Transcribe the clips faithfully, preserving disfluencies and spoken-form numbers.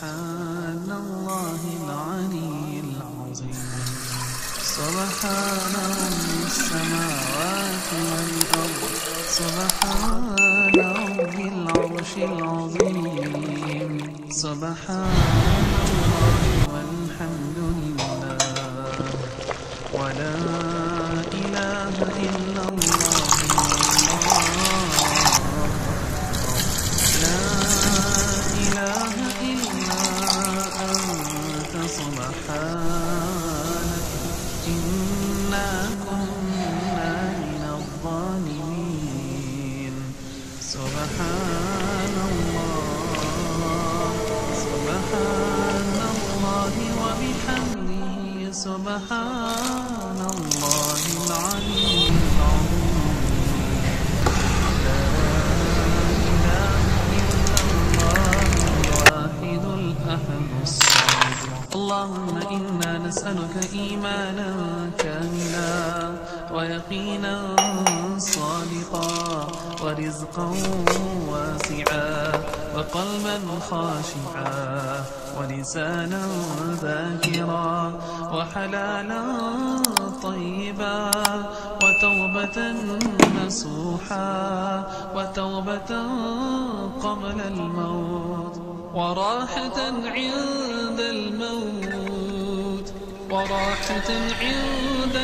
سبحان الله العلي العظيم سبحان رب السماوات والأرض سبحان رب العرش العظيم سبحان الله والحمد لله ولا إله إلا الله لا إله إلا أنت سبحانك إنا كنا من الظالمين سبحان الله سبحان الله وبحمده سبحان الله العلي العظيم لا إله إلا الله الواحد الأحد الصمد اللهم إنا نسألك إيمانا كاملا ويقينا صادقا ورزقا واسعا وقلبا خاشعا ولسانا ذاكرا وحلالا طيبا وتوبة نصوحا وتوبة قبل الموت وراحة عند الموت وراحة عند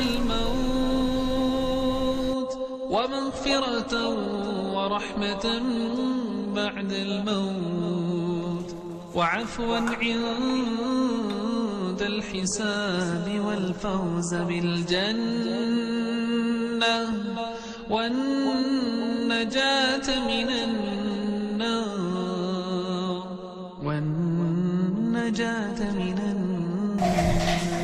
الموت ومغفرة ورحمة بعد الموت وعفوا عند الحساب والفوز بالجنة والنجاة من النار والنجاة من النار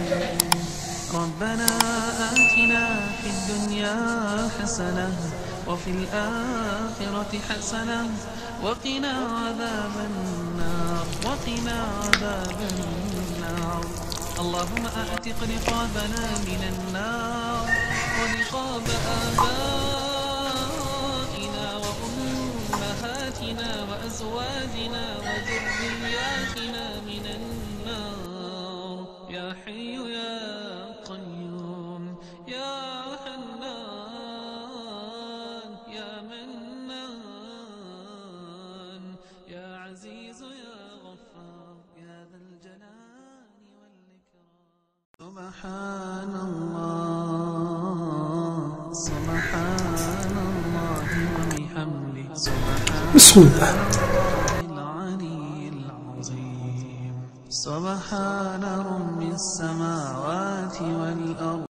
ربنا آتنا في الدنيا حسنة وفي الآخرة حسنة وقنا عذاب النار وقنا عذاب النار اللهم أعتق رقابنا من النار ورقاب آبائنا وأمهاتنا وأزواجنا وذرياتنا من النار يا حي يا قيوم يا حنان يا منان يا عزيز يا غفار يا ذا الجلال والإكرام سبحان الله سبحان الله وبحمده سبحان بسم الله العلي العظيم سبحان رب السماوات والأرض